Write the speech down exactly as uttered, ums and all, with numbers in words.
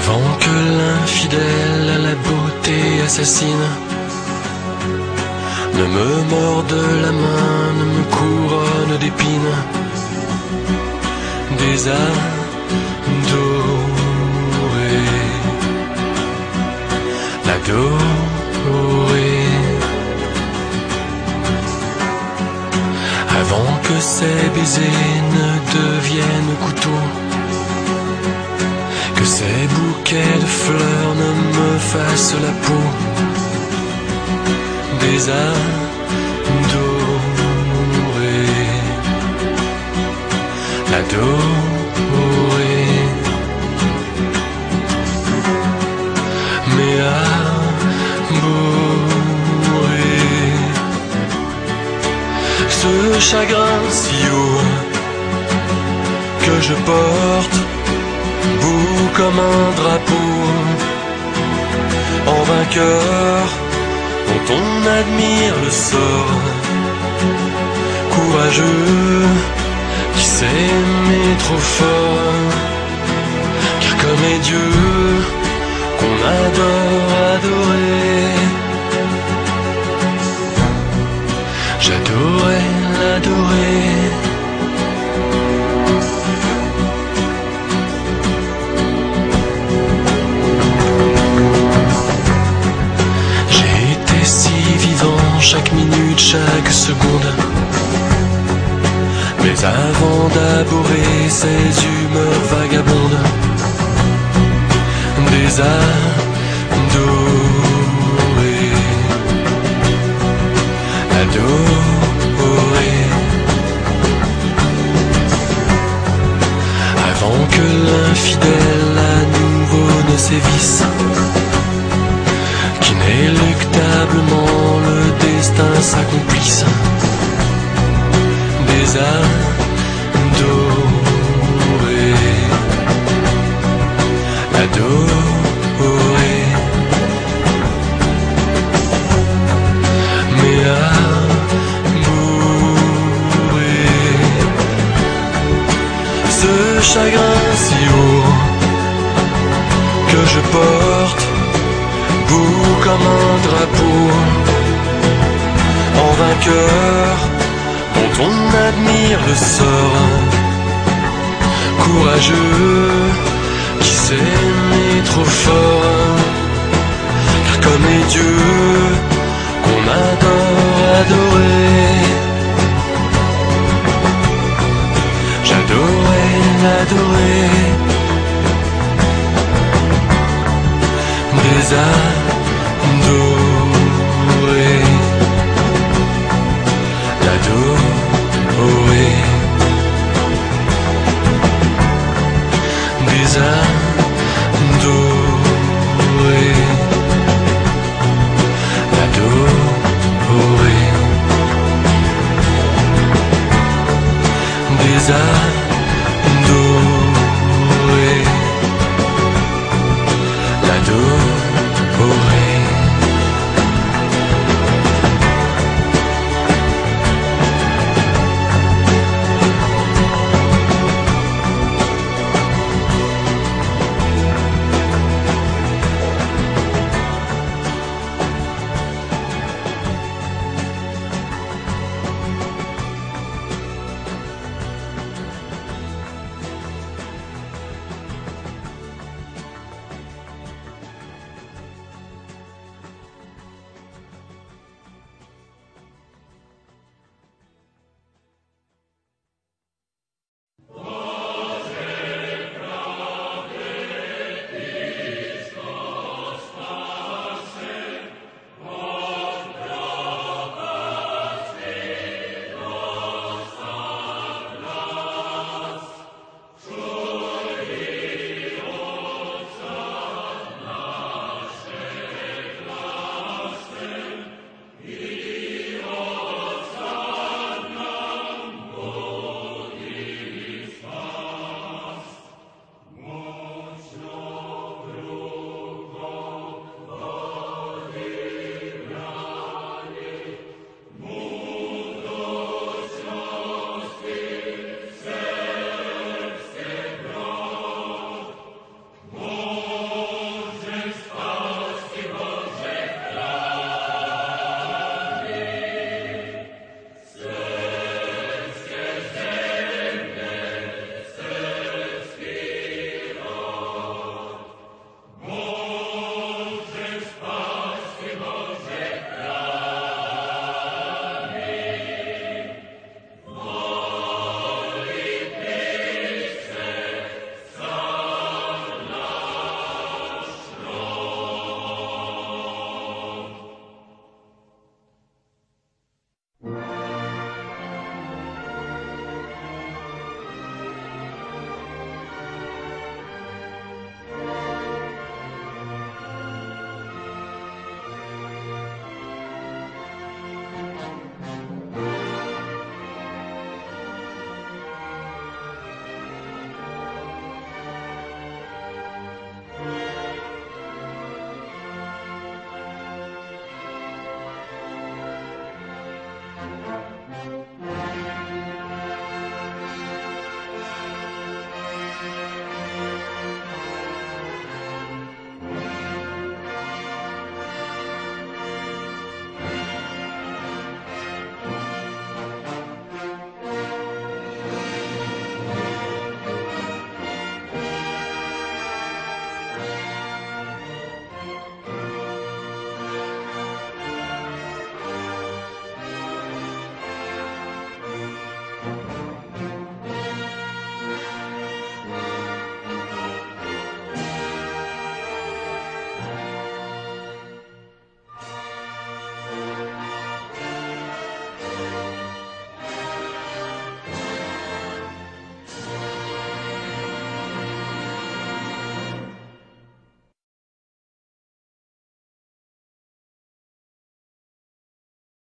Avant que l'infidèle à la beauté assassine ne me morde la main, ne me couronne d'épines, des adorés, l'adoré. Avant que ces baisers ne deviennent couteaux, que ces bouquets de fleurs ne me fassent la peau, des adorés, l'adoré. Mais abhorré, ce chagrin si haut que je porte, beau comme un drapeau, en vainqueur dont on admire le sort, courageux qui sait aimer trop fort, car comme est Dieu qu'on adore adorer, j'adorais l'adorer. Chaque minute, chaque seconde, mais avant d'abhorrer ces humeurs vagabondes, des adorés, adorés. Avant que l'infidèle à nouveau ne sévisse, qu'inéluctablement le destin s'accomplisse, des adorés, adorés. Mais abhorré, ce chagrin si haut que je porte, beau comme un drapeau, en vainqueur dont on admire le sort, courageux qui sait aimer trop fort, car comme est Dieu qu'on adore adorer, j'adorais l'adorer, des âmes